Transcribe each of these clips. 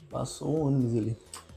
Passou o ônibus ali.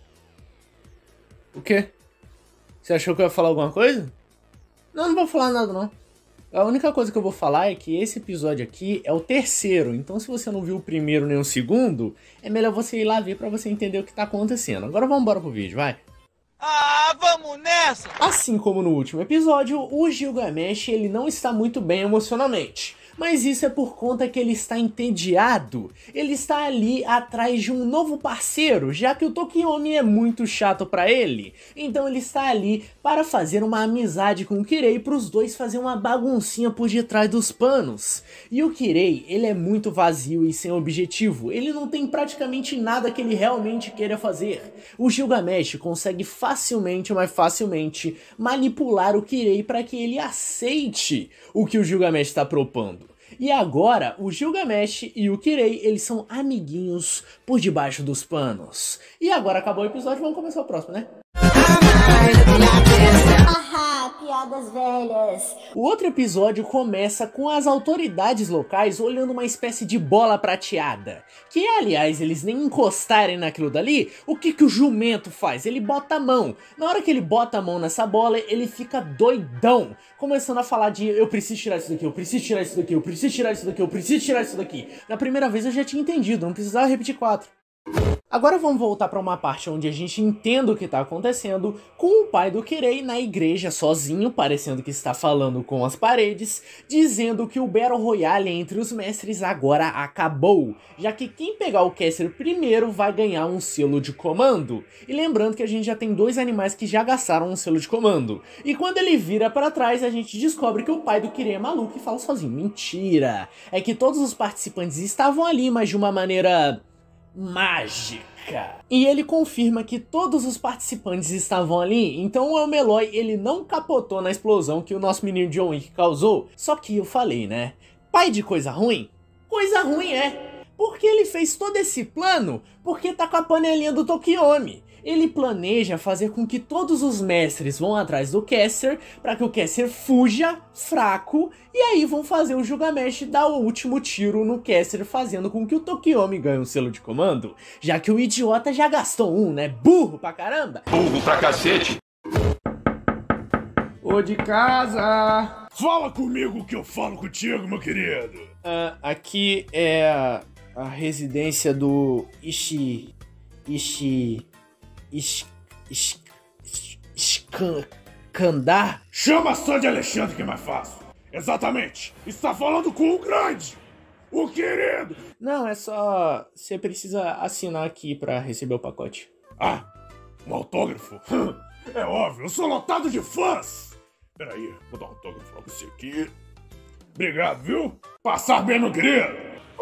O quê? Você achou que eu ia falar alguma coisa? Não, não vou falar nada não. A única coisa que eu vou falar é que esse episódio aqui é o terceiro, então se você não viu o primeiro nem o segundo, é melhor você ir lá ver pra você entender o que tá acontecendo. Agora vamos embora pro vídeo, vai. Ah, vamos nessa! Assim como no último episódio, o Gilgamesh ele não está muito bem emocionalmente. Mas isso é por conta que ele está entediado. Ele está ali atrás de um novo parceiro, já que o Tokiomi é muito chato pra ele. Então ele está ali para fazer uma amizade com o Kirei para os dois fazer uma baguncinha por detrás dos panos. E o Kirei, ele é muito vazio e sem objetivo. Ele não tem praticamente nada que ele realmente queira fazer. O Gilgamesh consegue facilmente, mas facilmente, manipular o Kirei para que ele aceite o que o Gilgamesh está propondo. E agora, o Gilgamesh e o Kirei, eles são amiguinhos por debaixo dos panos. E agora acabou o episódio, vamos começar o próximo, né? Haha, piadas velhas. O outro episódio começa com as autoridades locais olhando uma espécie de bola prateada. Que, aliás, eles nem encostarem naquilo dali, o que o jumento faz? Ele bota a mão. Na hora que ele bota a mão nessa bola, ele fica doidão. Começando a falar de, eu preciso tirar isso daqui, eu preciso tirar isso daqui, eu preciso tirar isso daqui, eu preciso tirar isso daqui. Na primeira vez eu já tinha entendido, não precisava repetir 4. Agora vamos voltar para uma parte onde a gente entende o que está acontecendo, com o pai do Kirei na igreja sozinho, parecendo que está falando com as paredes, dizendo que o Battle Royale entre os mestres agora acabou, já que quem pegar o Caster primeiro vai ganhar um selo de comando. E lembrando que a gente já tem 2 animais que já gastaram um selo de comando. E quando ele vira para trás, a gente descobre que o pai do Kirei é maluco e fala sozinho. Mentira! É que todos os participantes estavam ali, mas de uma maneira mágica. E ele confirma que todos os participantes estavam ali, então o Elmeloy ele não capotou na explosão que o nosso menino John Wick causou. Só que eu falei, né? Pai de coisa ruim? Coisa ruim é. Porque ele fez todo esse plano porque tá com a panelinha do Tokiomi. Ele planeja fazer com que todos os mestres vão atrás do Caster para que o Caster fuja fraco e aí vão fazer o Gilgamesh dar o último tiro no Caster, fazendo com que o Tokiomi ganhe um selo de comando, já que o idiota já gastou um, né? Burro pra caramba! Burro pra cacete! Ô de casa! Fala comigo que eu falo contigo, meu querido! Aqui é a residência do Iskandar? Chama só de Alexandre que é mais fácil! Exatamente! Está falando com o grande! O querido! Não, é só... Você precisa assinar aqui pra receber o pacote. Ah, um autógrafo? É óbvio, eu sou lotado de fãs! Peraí, vou dar um autógrafo pra você aqui. Obrigado, viu? Passar bem no grilo!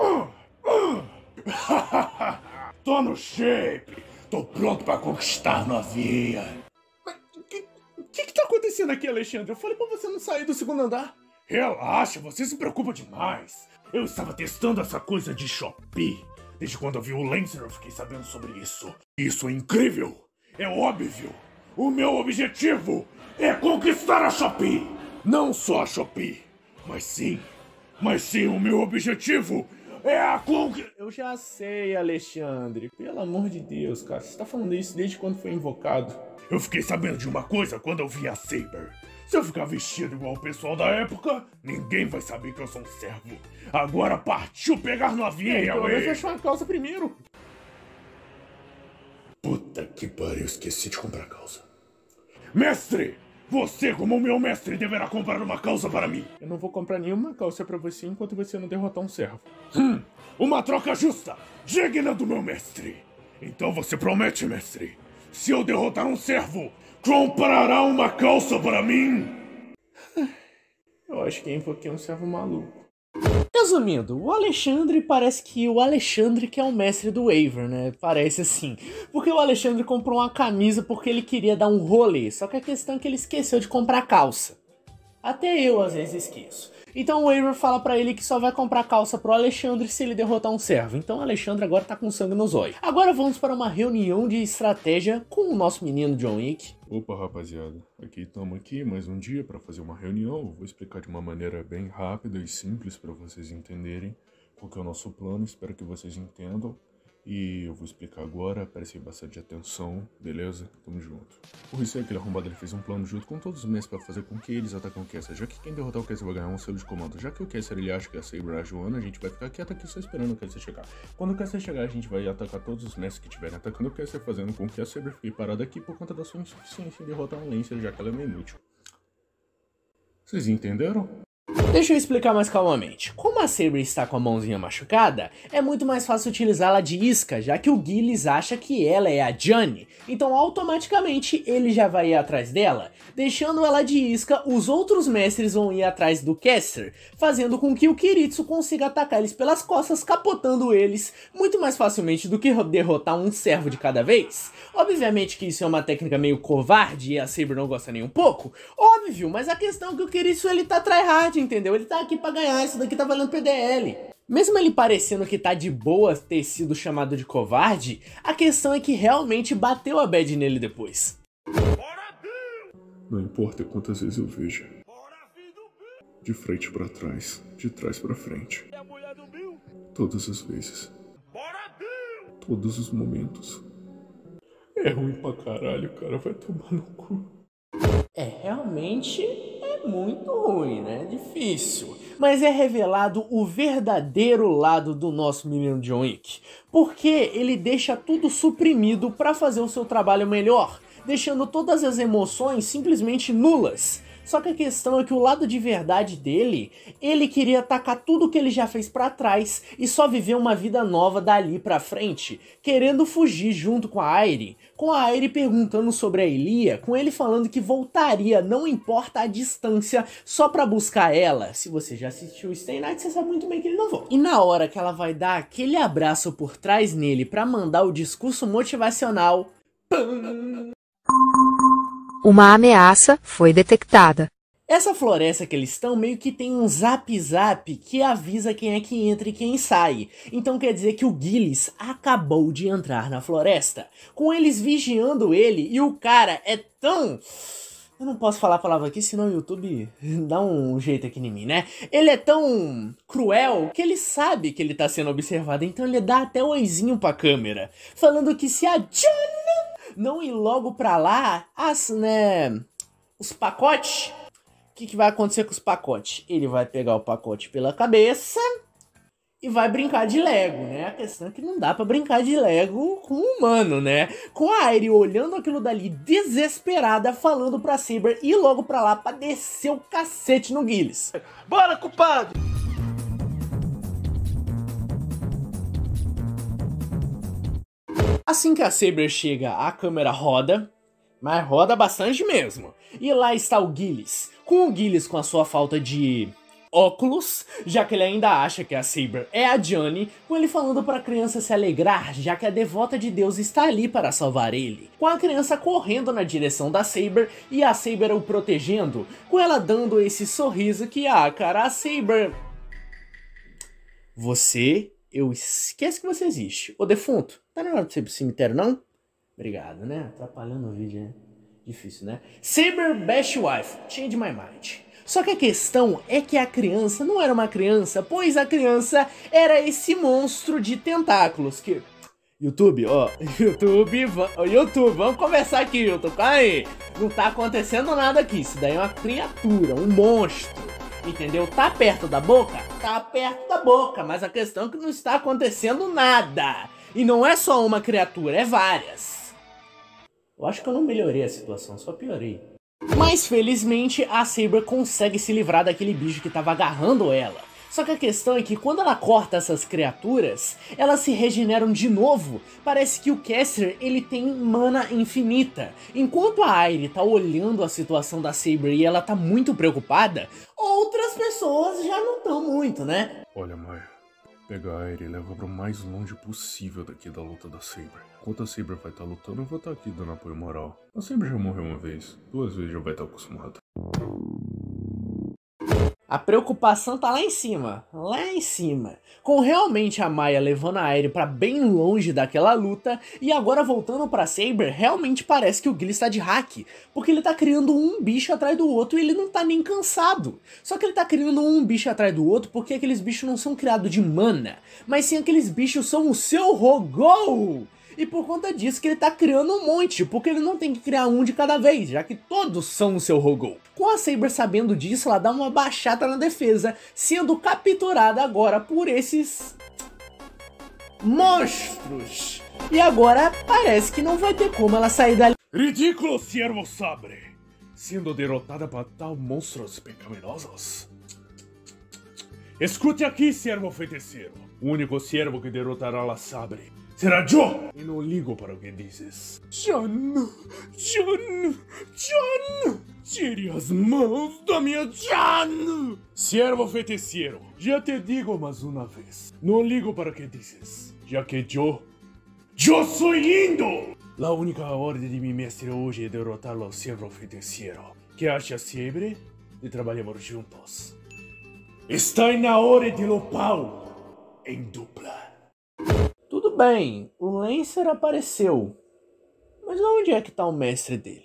Tô no shape! Tô pronto pra conquistar novinha! O que tá acontecendo aqui, Alexandre? Eu falei pra você não sair do segundo andar. Relaxa, você se preocupa demais. Eu estava testando essa coisa de Shopee. Desde quando eu vi o Lancer eu fiquei sabendo sobre isso. Isso é incrível. É óbvio. O meu objetivo é conquistar a Shopee. Não só a Shopee, mas sim o meu objetivo é a conquista... Eu já sei, Alexandre. Pelo amor de Deus, cara. Você tá falando isso desde quando foi invocado. Eu fiquei sabendo de uma coisa quando eu vi a Saber. Se eu ficar vestido igual o pessoal da época, ninguém vai saber que eu sou um servo. Agora partiu pegar novinha, Então ué. eu achar uma calça primeiro. Puta que pariu, esqueci de comprar calça. Mestre! Você, como meu mestre, deverá comprar uma calça para mim. Eu não vou comprar nenhuma calça pra você enquanto você não derrotar um servo. Uma troca justa, digna do meu mestre. Então você promete, mestre, se eu derrotar um servo, comprará uma calça para mim? Eu acho que invoquei um servo maluco. Resumindo, o Alexandre parece que o Alexandre que é o mestre do Waver, né? Parece assim. Porque o Alexandre comprou uma camisa porque ele queria dar um rolê. Só que a questão é que ele esqueceu de comprar calça. Até eu às vezes esqueço. Então o Waver fala pra ele que só vai comprar calça pro Alexandre se ele derrotar um servo. Então o Alexandre agora tá com sangue nos olhos. Agora vamos para uma reunião de estratégia com o nosso menino John Wick. Opa, rapaziada, estamos aqui mais um dia para fazer uma reunião. Eu vou explicar de uma maneira bem rápida e simples para vocês entenderem qual que é o nosso plano. Espero que vocês entendam. E eu vou explicar agora, prestem bastante atenção, beleza? Tamo junto. O Risei, aquele arrombado, ele fez um plano junto com todos os Mess pra fazer com que eles atacam o Caster, já que quem derrotar o Caster vai ganhar um selo de comando. Já que o Caster ele acha que a Saber é a Joana, a gente vai ficar quieto aqui só esperando o Caster chegar. Quando o Caster chegar, a gente vai atacar todos os Mess que estiverem atacando o Caster, fazendo com que a Saber fique parada aqui por conta da sua insuficiência em derrotar um Lancer, já que ela é meio inútil. Vocês entenderam? Deixa eu explicar mais calmamente. Como a Saber está com a mãozinha machucada, é muito mais fácil utilizá-la de isca, já que o Gillis acha que ela é a Johnny. Então automaticamente ele já vai ir atrás dela. Deixando ela de isca, os outros mestres vão ir atrás do Caster, fazendo com que o Kiritsu consiga atacar eles pelas costas, capotando eles muito mais facilmente do que derrotar um servo de cada vez. Obviamente que isso é uma técnica meio covarde e a Saber não gosta nem um pouco, óbvio, mas a questão é que o Kiritsu ele tá tryhard, entendeu? Ele tá aqui pra ganhar, isso daqui tá valendo PDL. Mesmo ele parecendo que tá de boa ter sido chamado de covarde, a questão é que realmente bateu a bad nele depois. Não importa quantas vezes eu veja. De frente pra trás, de trás pra frente. Todas as vezes. Todos os momentos. É ruim pra caralho, cara. Vai tomar no cu. Realmente é muito ruim, né? Difícil. Mas é revelado o verdadeiro lado do nosso menino John Wick. Porque ele deixa tudo suprimido pra fazer o seu trabalho melhor, deixando todas as emoções simplesmente nulas. Só que a questão é que o lado de verdade dele, ele queria atacar tudo que ele já fez pra trás e só viver uma vida nova dali pra frente, querendo fugir junto com a Airi, perguntando sobre a Elia, com ele falando que voltaria, não importa a distância, só pra buscar ela. Se você já assistiu Stay Night, você sabe muito bem que ele não volta. E na hora que ela vai dar aquele abraço por trás nele pra mandar o discurso motivacional, pam! Uma ameaça foi detectada. Essa floresta que eles estão meio que tem um zap-zap que avisa quem é que entra e quem sai. Então quer dizer que o Gillis acabou de entrar na floresta, com eles vigiando ele, e o cara é tão... Eu não posso falar a palavra aqui, senão o YouTube dá um jeito aqui em mim, né? Ele é tão cruel que ele sabe que ele tá sendo observado, então ele dá até oizinho pra câmera, falando que se a Johnny não ir logo pra lá, os pacotes, o que vai acontecer com os pacotes? Ele vai pegar o pacote pela cabeça e vai brincar de Lego, né? A questão é que não dá pra brincar de Lego com um humano, né? Com a Airi olhando aquilo dali desesperada, falando pra Saber ir logo pra lá pra descer o cacete no Gillis. Bora, culpado! Assim que a Saber chega, a câmera roda, mas roda bastante mesmo. E lá está o Gillis, com a sua falta de óculos, já que ele ainda acha que a Saber é a Johnny, com ele falando para a criança se alegrar, já que a devota de Deus está ali para salvar ele. Com a criança correndo na direção da Saber e a Saber o protegendo, com ela dando esse sorriso que, cara, a Saber... Eu esqueço que você existe. Ô defunto, tá na hora de você ir pro cemitério, não? Obrigado, né? Atrapalhando o vídeo, né? Difícil, né? Saber Best Wife, change my mind. Só que a questão é que a criança não era uma criança, pois a criança era esse monstro de tentáculos que... YouTube, YouTube, vamos conversar aqui, YouTube, calma aí. Não tá acontecendo nada aqui, isso daí é uma criatura, um monstro. Entendeu? Tá perto da boca? Tá perto da boca, mas a questão é que não está acontecendo nada. E não é só uma criatura, é várias. Eu acho que eu não melhorei a situação, só piorei. Mas felizmente a Saber consegue se livrar daquele bicho que tava agarrando ela. Só que a questão é que quando ela corta essas criaturas, elas se regeneram de novo. Parece que o Caster, ele tem mana infinita. Enquanto a Airi tá olhando a situação da Saber e ela tá muito preocupada, outras pessoas já não estão muito, né? Olha, Maya, pega a Airi e leva pro mais longe possível daqui da luta da Saber. Enquanto a Saber vai estar lutando, eu vou estar aqui dando apoio moral. A Saber já morreu uma vez, 2 vezes já vai estar acostumada. A preocupação tá lá em cima, com realmente a Maya levando a Aerie pra bem longe daquela luta, e agora voltando pra Saber, realmente parece que o Guile está de hack, porque ele tá criando um bicho atrás do outro e ele não tá nem cansado. Só que ele tá criando um bicho atrás do outro porque aqueles bichos não são criados de mana, mas sim aqueles bichos são o seu Rogol! E por conta disso que ele tá criando um monte, porque ele não tem que criar um de cada vez, já que todos são o seu Rogol. Com a Saber sabendo disso, ela dá uma baixada na defesa, sendo capturada agora por esses monstros. E agora parece que não vai ter como ela sair dali. Ridículo, Ciervo Sabre! Sendo derrotada por tal monstros pecaminosos. Escute aqui, Ciervo Feiticeiro. O único Ciervo que derrotará a Sabre será eu! E não ligo para o que dizes. John! Tire as mãos da minha John! Ciervo Feiticeiro, já te digo mais uma vez. Não ligo para o que dizes, já que eu sou lindo! A única ordem de meu mestre hoje é derrotar o Ciervo Feiticeiro. Que acha, Sabre? De trabalharmos juntos. Está na hora de lo pau em dupla. Tudo bem, o Lancer apareceu, mas onde é que tá o mestre dele?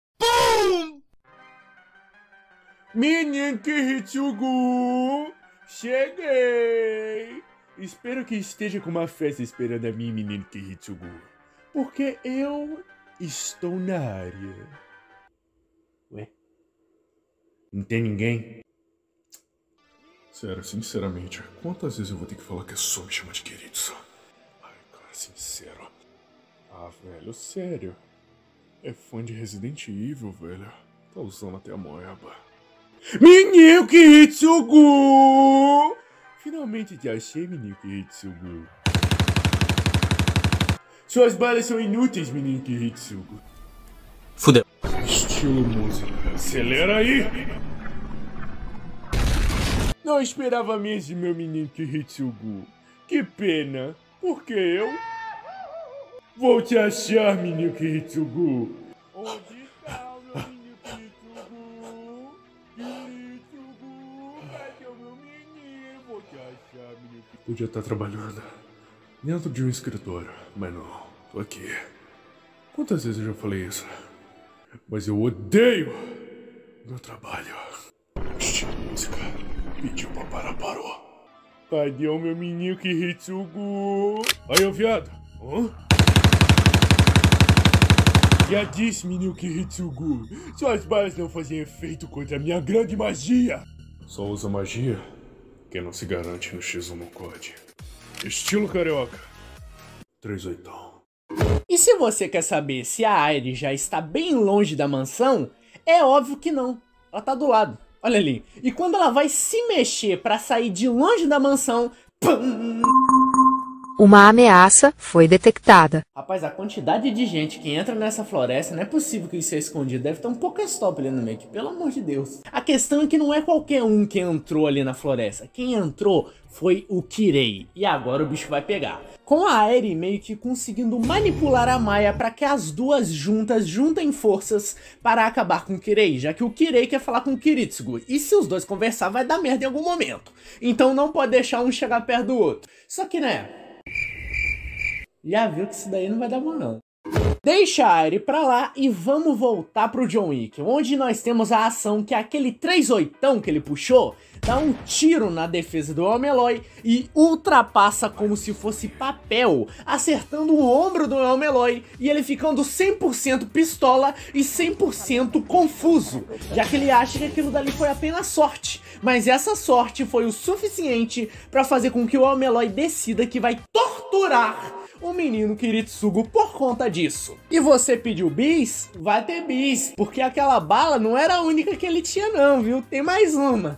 Minin Kiritsugu! Cheguei! Espero que esteja com uma festa esperando a mim, Minin Kiritsugu. Porque eu estou na área. Ué? Não tem ninguém? Sério, sinceramente, quantas vezes eu vou ter que falar que é só me chamar de Kiritsu? Ai, cara, sincero. Ah, velho, sério. É fã de Resident Evil, velho. Tá usando até a moeba. Menino Kiritsugu! Finalmente te achei, menino Kiritsugu. Suas balas são inúteis, menino Kiritsugu. Fudeu. Estilo música. Acelera aí! Não esperava menos de meu menino Kiritsugu. Que pena, porque eu vou te achar, menino Kiritsugu. Onde está o meu menino Kiritsugu? Kiritsugu, cadê o meu menino? Vou te achar, menino Kiritsugu. Podia estar trabalhando dentro de um escritório, mas não, tô aqui. Quantas vezes eu já falei isso? Mas eu odeio meu trabalho. Estilo música. Pediu pra parar, parou. Cadê o meu menino Kiritsugu? Aí, ô viado. Hã? Já disse, menino Kiritsugu. Suas balas não fazem efeito contra a minha grande magia. Só usa magia quem não se garante no X1 no COD. Estilo carioca. 38. E se você quer saber se a Aerie já está bem longe da mansão, é óbvio que não. Ela tá do lado. Olha ali. E quando ela vai se mexer pra sair de longe da mansão... Pum! Uma ameaça foi detectada. Rapaz, a quantidade de gente que entra nessa floresta, não é possível que isso seja escondido. Deve ter um Pokéstop ali no meio, que, pelo amor de Deus. A questão é que não é qualquer um que entrou ali na floresta. Quem entrou foi o Kirei. E agora o bicho vai pegar. Com a Aerie meio que conseguindo manipular a Maya para que as duas juntas juntem forças para acabar com o Kirei, já que o Kirei quer falar com o Kiritsugu. E se os dois conversar vai dar merda em algum momento. Então não pode deixar um chegar perto do outro. Só que, né... já viu que isso daí não vai dar bom não. Deixa a Aerie pra lá e vamos voltar pro John Wick, onde nós temos a ação que aquele 3/8 que ele puxou dá um tiro na defesa do Elmeloy e ultrapassa como se fosse papel, acertando o ombro do Elmeloy e ele ficando 100% pistola e 100% confuso, já que ele acha que aquilo dali foi apenas sorte, mas essa sorte foi o suficiente pra fazer com que o Elmeloy decida que vai torturar o menino Kiritsugu por conta disso. E você pediu bis? Vai ter bis, porque aquela bala não era a única que ele tinha não, viu? Tem mais uma.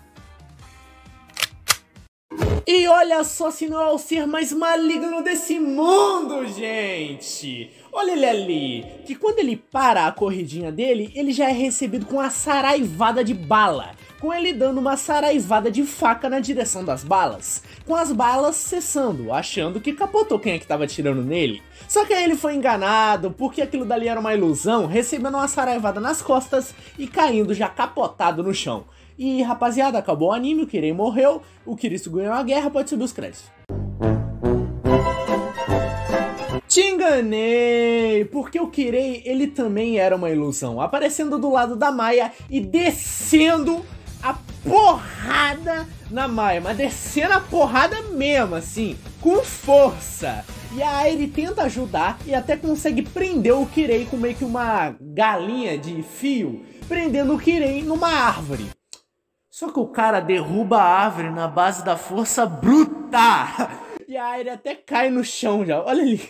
E olha só se não é o ser mais maligno desse mundo, gente! Olha ele ali, que quando ele para a corridinha dele, ele já é recebido com uma saraivada de bala, com ele dando uma saraivada de faca na direção das balas, com as balas cessando, achando que capotou quem é que tava atirando nele. Só que aí ele foi enganado, porque aquilo dali era uma ilusão, recebendo uma saraivada nas costas e caindo já capotado no chão. E rapaziada, acabou o anime, o Kirei morreu, o Kiritsugu ganhou a guerra, pode subir os créditos. Te enganei, porque o Kirei, ele também era uma ilusão, aparecendo do lado da Maya e descendo a porrada na Maya, mas descendo a porrada mesmo, assim, com força. E a Airi tenta ajudar e até consegue prender o Kirei com meio que uma galinha de fio, prendendo o Kirei numa árvore. Só que o cara derruba a árvore na base da força bruta. E a Airi até cai no chão já, olha ali.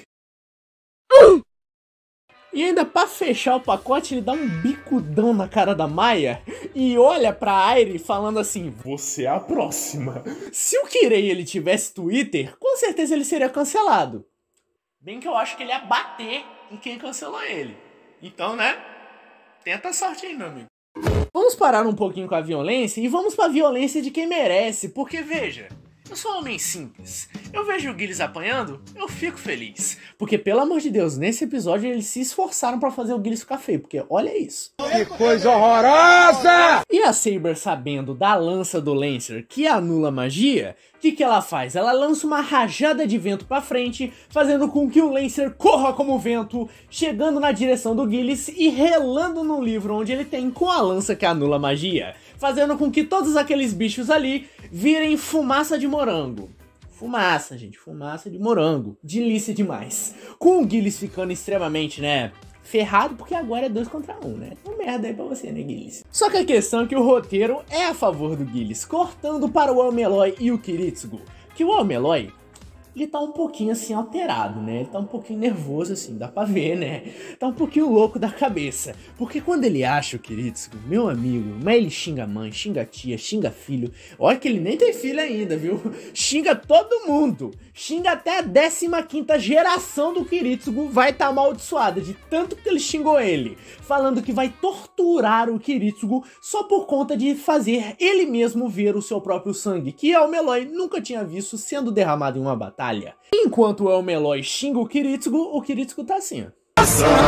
E ainda pra fechar o pacote, ele dá um bicudão na cara da Maya e olha pra Airi falando assim: você é a próxima. Se o Kirei ele tivesse Twitter, com certeza ele seria cancelado. Bem que eu acho que ele ia bater em quem cancelou ele. Então, né? Tenta a sorte aí, meu amigo. Vamos parar um pouquinho com a violência e vamos pra violência de quem merece, porque veja... Eu sou um homem simples. Eu vejo o Gilles apanhando, eu fico feliz. Porque, pelo amor de Deus, nesse episódio eles se esforçaram pra fazer o Gilles ficar feio. Porque olha isso. Que coisa horrorosa! E a Saber, sabendo da lança do Lancer que anula magia, o que ela faz? Ela lança uma rajada de vento pra frente, fazendo com que o Lancer corra como vento, chegando na direção do Gilles e relando no livro onde ele tem com a lança que anula magia, fazendo com que todos aqueles bichos ali virem fumaça de morango. Fumaça, gente, fumaça de morango. Delícia demais. Com o Gilles ficando extremamente, né, ferrado, porque agora é 2 contra 1, né? Então merda aí pra você, né, Gilles? Só que a questão é que o roteiro é a favor do Gilles, cortando para o Elmeloy e o Kiritsugu. Que o Elmeloy, ele tá um pouquinho assim alterado, né? Ele tá um pouquinho nervoso assim, dá pra ver, né? Tá um pouquinho louco da cabeça. Porque quando ele acha o Kiritsugu, meu amigo, mas ele xinga a mãe, xinga a tia, xinga filho. Olha que ele nem tem filho ainda, viu? Xinga todo mundo. Xinga até a 15ª geração do Kiritsugu vai tá amaldiçoada de tanto que ele xingou ele. Falando que vai torturar o Kiritsugu só por conta de fazer ele mesmo ver o seu próprio sangue, que Elmeloy nunca tinha visto sendo derramado em uma batalha. Enquanto o Elmeloy xinga o Kiritsugu tá assim, ó.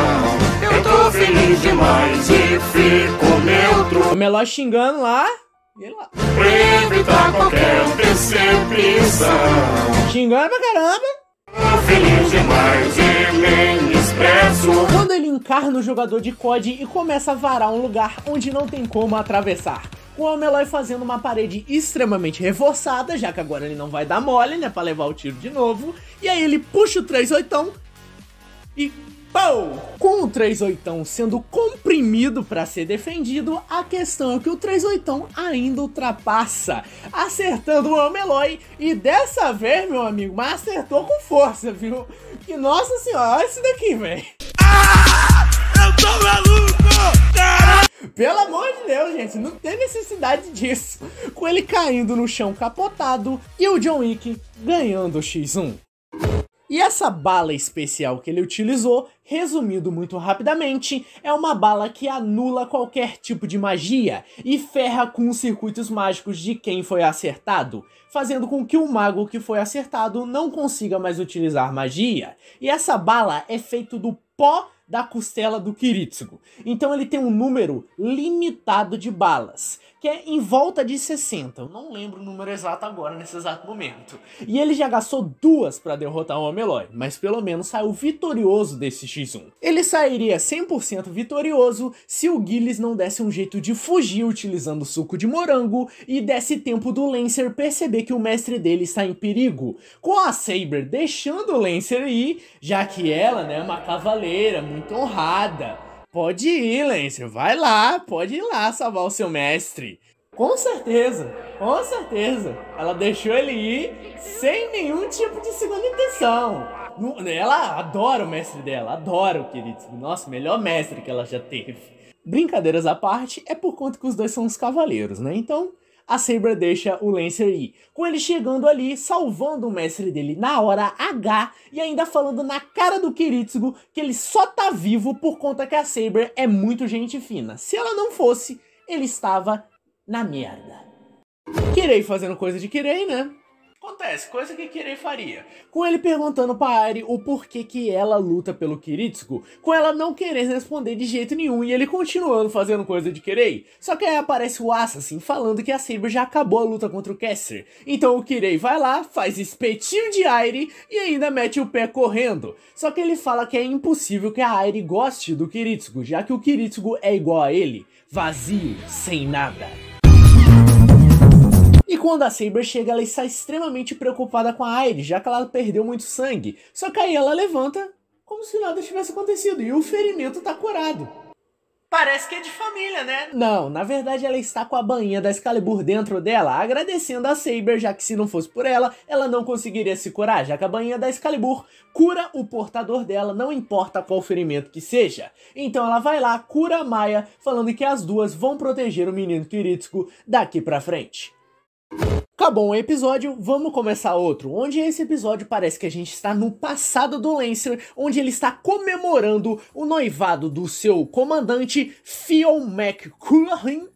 Eu tô feliz demais e fico neutro. O Elmeloy xingando lá, e ele lá. Pra evitar qualquer decepção. Xingando pra caramba. Tô feliz demais e nem expresso. Quando ele encarna o jogador de COD e começa a varar um lugar onde não tem como atravessar. Com o Elmeloy fazendo uma parede extremamente reforçada, já que agora ele não vai dar mole, né, pra levar o tiro de novo. E aí ele puxa o 38 e pau! Com o 38 sendo comprimido para ser defendido, a questão é que o 38 ainda ultrapassa, acertando o Elmeloy. E dessa vez, meu amigo, mas acertou com força, viu? Que nossa senhora, olha isso daqui, velho. Eu tô maluco! Caralho! Pelo amor de Deus, gente, não tem necessidade disso. Com ele caindo no chão capotado e o John Wick ganhando o X1. E essa bala especial que ele utilizou, resumindo muito rapidamente, é uma bala que anula qualquer tipo de magia e ferra com os circuitos mágicos de quem foi acertado, fazendo com que o mago que foi acertado não consiga mais utilizar magia. E essa bala é feita do pó da costela do Kiritsugu. Então ele tem um número limitado de balas, que é em volta de 60. Eu não lembro o número exato agora, nesse exato momento. E ele já gastou 2 para derrotar o Elmeloy, mas pelo menos saiu vitorioso desse X1. Ele sairia 100% vitorioso se o Gilles não desse um jeito de fugir utilizando suco de morango e desse tempo do Lancer perceber que o mestre dele está em perigo, com a Saber deixando o Lancer ir, já que ela, né, é uma cavaleira muito honrada. Pode ir, Lancer, vai lá, pode ir lá salvar o seu mestre. Com certeza, com certeza. Ela deixou ele ir sem nenhum tipo de segunda intenção. Ela adora o mestre dela, adora o Kiritsugu. Nossa, melhor mestre que ela já teve. Brincadeiras à parte, é por conta que os dois são os cavaleiros, né? Então, a Saber deixa o Lancer ir, com ele chegando ali, salvando o mestre dele na hora H e ainda falando na cara do Kiritsugu que ele só tá vivo por conta que a Saber é muito gente fina. Se ela não fosse, ele estava na merda. Kirei fazendo coisa de Kirei, né? Acontece, coisa que Kirei faria. Com ele perguntando pra Airi o porquê que ela luta pelo Kiritsugu, com ela não querendo responder de jeito nenhum e ele continuando fazendo coisa de Kirei. Só que aí aparece o Assassin falando que a Saber já acabou a luta contra o Caster. Então o Kirei vai lá, faz espetinho de Airi e ainda mete o pé correndo. Só que ele fala que é impossível que a Airi goste do Kiritsugu, já que o Kiritsugu é igual a ele, vazio, sem nada. E quando a Saber chega, ela está extremamente preocupada com a Airi, já que ela perdeu muito sangue. Só que aí ela levanta como se nada tivesse acontecido e o ferimento tá curado. Parece que é de família, né? Não, na verdade ela está com a bainha da Excalibur dentro dela, agradecendo a Saber, já que se não fosse por ela, ela não conseguiria se curar, já que a bainha da Excalibur cura o portador dela, não importa qual ferimento que seja. Então ela vai lá, cura a Maya, falando que as duas vão proteger o menino Kiritsugu daqui pra frente. Acabou um episódio, vamos começar outro, onde esse episódio parece que a gente está no passado do Lancer, onde ele está comemorando o noivado do seu comandante, Phil McCullaghan.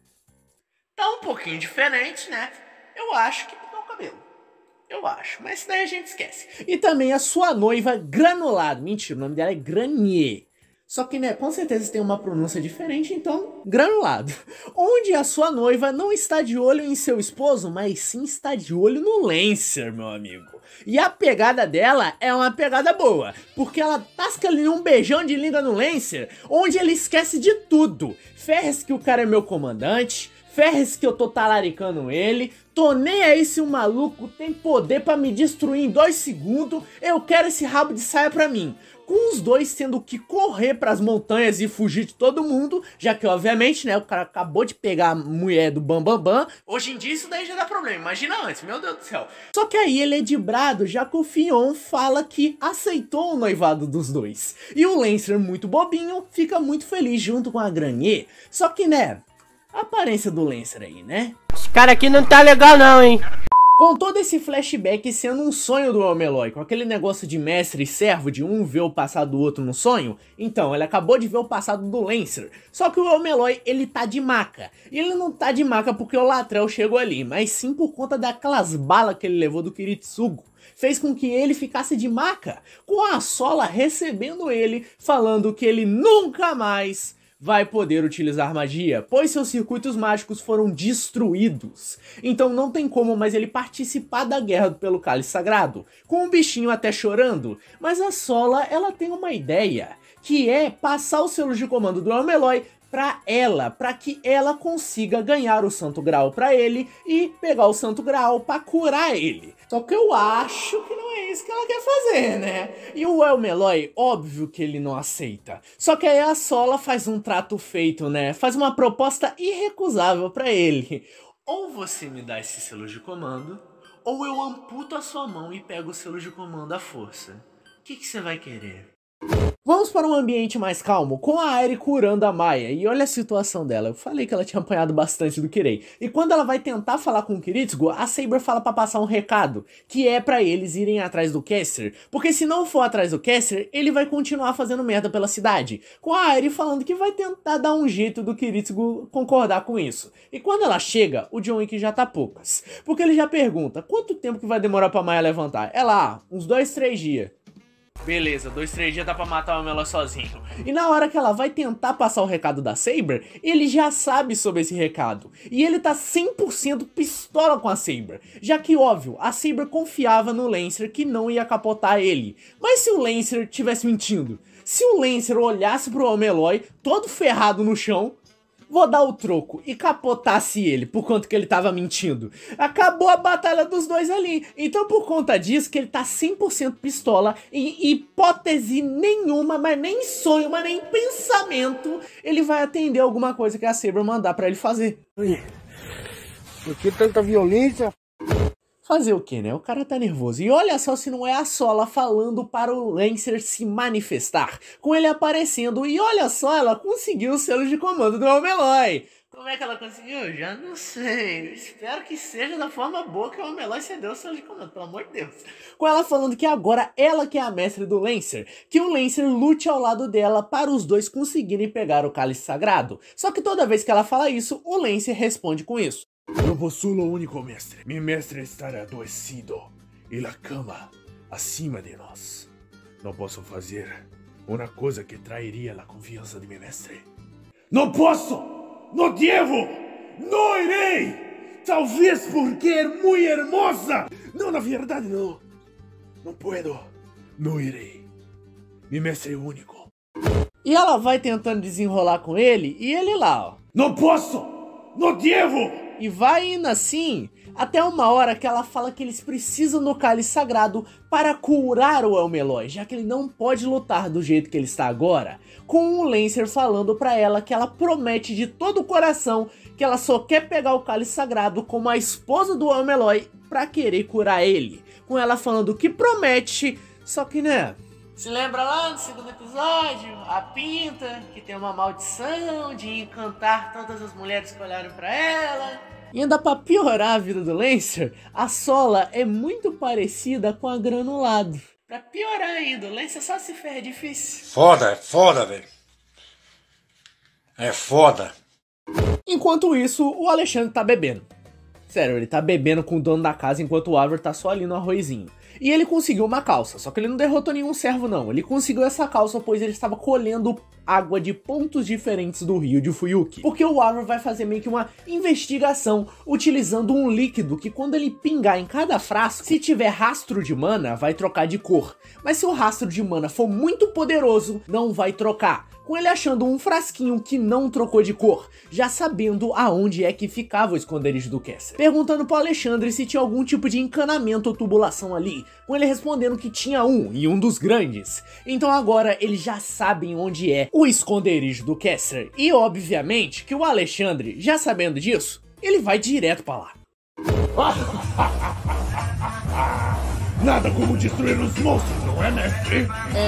Tá um pouquinho diferente, né? Eu acho que pintou o cabelo. Eu acho, mas daí a gente esquece. E também a sua noiva Granulado, mentira, o nome dela é Granier. Só que, né, com certeza tem uma pronúncia diferente, então, Granulado. Onde a sua noiva não está de olho em seu esposo, mas sim está de olho no Lancer, meu amigo. E a pegada dela é uma pegada boa, porque ela tasca ali um beijão de língua no Lancer, onde ele esquece de tudo. Ferre-se que o cara é meu comandante, ferre-se que eu tô talaricando ele, tô nem aí se o maluco tem poder pra me destruir em 2 segundos, eu quero esse rabo de saia pra mim. Com os dois tendo que correr pras montanhas e fugir de todo mundo, já que obviamente, né, o cara acabou de pegar a mulher do Bambambam. Hoje em dia isso daí já dá problema, imagina antes, meu Deus do céu. Só que aí ele é de brado, já que o Fion fala que aceitou o noivado dos dois. E o Lancer, muito bobinho, fica muito feliz junto com a Granier. Só que, né, a aparência do Lancer aí, né? Esse cara aqui não tá legal não, hein? Com todo esse flashback sendo um sonho do Elmeloy, com aquele negócio de mestre e servo, de um ver o passado do outro no sonho, então, ele acabou de ver o passado do Lancer. Só que o Elmeloy, ele tá de maca. E ele não tá de maca porque o Latrell chegou ali, mas sim por conta daquelas balas que ele levou do Kiritsugu. Fez com que ele ficasse de maca, com a Sola recebendo ele, falando que ele nunca mais vai poder utilizar magia, pois seus circuitos mágicos foram destruídos. Então não tem como mais ele participar da guerra pelo Cálice Sagrado, com o bichinho até chorando. Mas a Sola, ela tem uma ideia, que é passar os selos de comando do Elmeloy pra ela, pra que ela consiga ganhar o Santo Graal pra ele e pegar o Santo Graal pra curar ele. Só que eu acho que não é isso que ela quer fazer, né? E o Elmeloy, óbvio que ele não aceita. Só que aí a Sola faz um trato feito, né? Faz uma proposta irrecusável pra ele. Ou você me dá esse selo de comando, ou eu amputo a sua mão e pego o selo de comando à força. O que você vai querer? Vamos para um ambiente mais calmo, com a Airi curando a Maya, e olha a situação dela, eu falei que ela tinha apanhado bastante do Kirei, e quando ela vai tentar falar com o Kiritsugu, a Saber fala pra passar um recado, que é pra eles irem atrás do Caster, porque se não for atrás do Caster, ele vai continuar fazendo merda pela cidade, com a Airi falando que vai tentar dar um jeito do Kiritsugu concordar com isso. E quando ela chega, o John Wick já tá poucas, porque ele já pergunta, quanto tempo que vai demorar pra Maya levantar? Ela, uns 2, 3 dias. Beleza, 2, 3 dias dá pra matar o Elmeloy sozinho. E na hora que ela vai tentar passar o recado da Saber, ele já sabe sobre esse recado. E ele tá 100% pistola com a Saber. Já que, óbvio, a Saber confiava no Lancer que não ia capotar ele. Mas se o Lancer tivesse mentindo? Se o Lancer olhasse pro Elmeloy, todo ferrado no chão, vou dar o troco e capotasse ele, por conta que ele tava mentindo. Acabou a batalha dos dois ali. Então por conta disso que ele tá 100% pistola, em hipótese nenhuma, mas nem sonho, mas nem pensamento, ele vai atender alguma coisa que a Saber mandar pra ele fazer. Por que tanta violência? Fazer o que, né? O cara tá nervoso. E olha só se não é a Sola falando para o Lancer se manifestar, com ele aparecendo. E olha só, ela conseguiu o selo de comando do Elmeloy. Como é que ela conseguiu? Já não sei. Eu espero que seja da forma boa que o Elmeloy cedeu o selo de comando, pelo amor de Deus. Com ela falando que agora ela que é a mestre do Lancer, que o Lancer lute ao lado dela para os dois conseguirem pegar o Cálice Sagrado. Só que toda vez que ela fala isso, o Lancer responde com isso. Eu possulo o único mestre. Mi mestre estará adoecido. e a cama acima de nós. Não posso fazer uma coisa que trairia a confiança de meu mestre. Não posso! Não devo! Não irei! Talvez porque é muito hermosa! Não, na verdade não. Não puedo. Não irei. Meu mestre é único. E ela vai tentando desenrolar com ele e ele lá, ó. Não posso! Não devo! E vai indo assim, até uma hora que ela fala que eles precisam do cálice sagrado para curar o Elmeloy, já que ele não pode lutar do jeito que ele está agora, com o Lancer falando pra ela que ela promete de todo o coração que ela só quer pegar o cálice sagrado como a esposa do Elmeloy pra querer curar ele, com ela falando que promete, só que né... Se lembra lá no segundo episódio, a Pinta, que tem uma maldição de encantar todas as mulheres que olharem pra ela. E ainda pra piorar a vida do Lancer, a Sola é muito parecida com a Granulado. Pra piorar ainda, o Lancer só se ferra difícil. Foda, velho. É foda. Enquanto isso, o Alexandre tá bebendo. Sério, ele tá bebendo com o dono da casa enquanto o Ávor tá só ali no arrozinho. E ele conseguiu uma calça, só que ele não derrotou nenhum servo não, ele conseguiu essa calça pois ele estava colhendo água de pontos diferentes do rio de Fuyuki. Porque o Ávor vai fazer meio que uma investigação utilizando um líquido que quando ele pingar em cada frasco, se tiver rastro de mana, vai trocar de cor. Mas se o rastro de mana for muito poderoso, não vai trocar. Com ele achando um frasquinho que não trocou de cor, já sabendo aonde é que ficava o esconderijo do Kessler. Perguntando pro Alexandre se tinha algum tipo de encanamento ou tubulação ali, com ele respondendo que tinha um, e um dos grandes. Então agora eles já sabem onde é o esconderijo do Kessler, e obviamente que o Alexandre, já sabendo disso, ele vai direto pra lá. Nada como destruir os monstros, não é, mestre?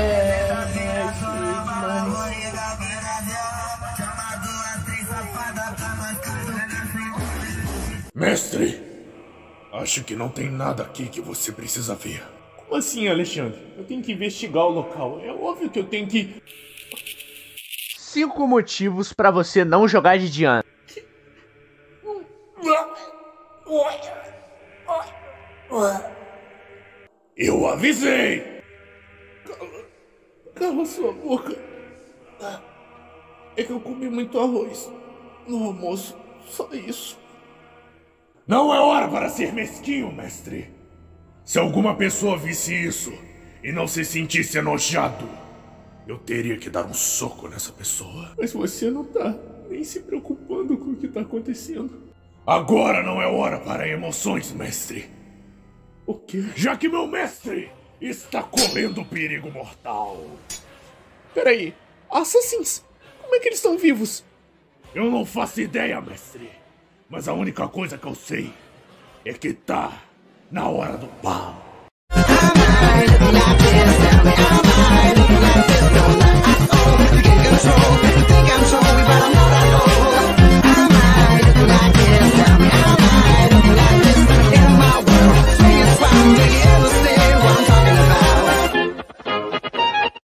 Mestre, acho que não tem nada aqui que você precisa ver. Como assim, Alexandre? Eu tenho que investigar o local. É óbvio que eu tenho que... 5 motivos pra você não jogar de Diana. Eu avisei! Cala sua boca. É que eu comi muito arroz no almoço. Só isso. Não é hora para ser mesquinho, mestre. Se alguma pessoa visse isso e não se sentisse enojado, eu teria que dar um soco nessa pessoa. Mas você não tá nem se preocupando com o que tá acontecendo. Agora não é hora para emoções, mestre. O quê? Já que meu mestre está correndo perigo mortal. Peraí, assassins? Como é que eles estão vivos? Eu não faço ideia, mestre. Mas a única coisa que eu sei é que tá na hora do pau.